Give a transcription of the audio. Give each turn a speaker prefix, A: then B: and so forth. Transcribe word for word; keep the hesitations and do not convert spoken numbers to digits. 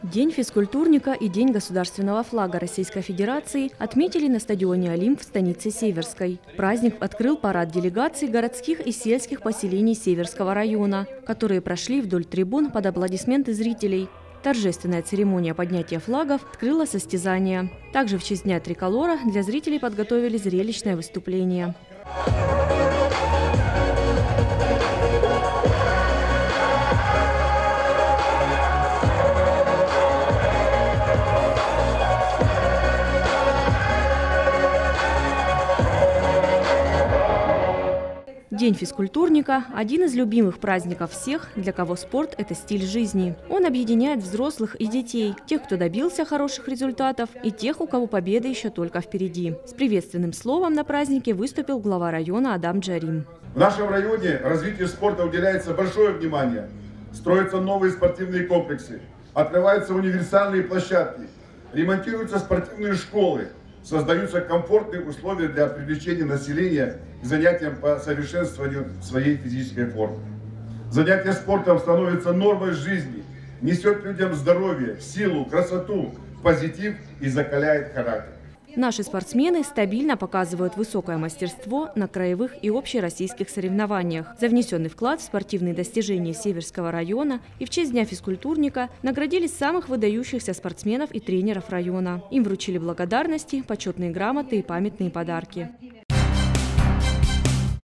A: День физкультурника и День государственного флага Российской Федерации отметили на стадионе «Олимп» в станице Северской. Праздник открыл парад делегаций городских и сельских поселений Северского района, которые прошли вдоль трибун под аплодисменты зрителей. Торжественная церемония поднятия флагов открыла состязание. Также в честь Дня триколора для зрителей подготовили зрелищное выступление. День физкультурника – один из любимых праздников всех, для кого спорт – это стиль жизни. Он объединяет взрослых и детей, тех, кто добился хороших результатов, и тех, у кого победа еще только впереди. С приветственным словом на празднике выступил глава района Адам Джарим.
B: В нашем районе развитию спорта уделяется большое внимание. Строятся новые спортивные комплексы, открываются универсальные площадки, ремонтируются спортивные школы. Создаются комфортные условия для привлечения населения к занятиям по совершенствованию своей физической формы. Занятие спортом становится нормой жизни, несет людям здоровье, силу, красоту, позитив и закаляет характер.
A: Наши спортсмены стабильно показывают высокое мастерство на краевых и общероссийских соревнованиях. За внесенный вклад в спортивные достижения Северского района и в честь Дня физкультурника наградили самых выдающихся спортсменов и тренеров района. Им вручили благодарности, почетные грамоты и памятные подарки.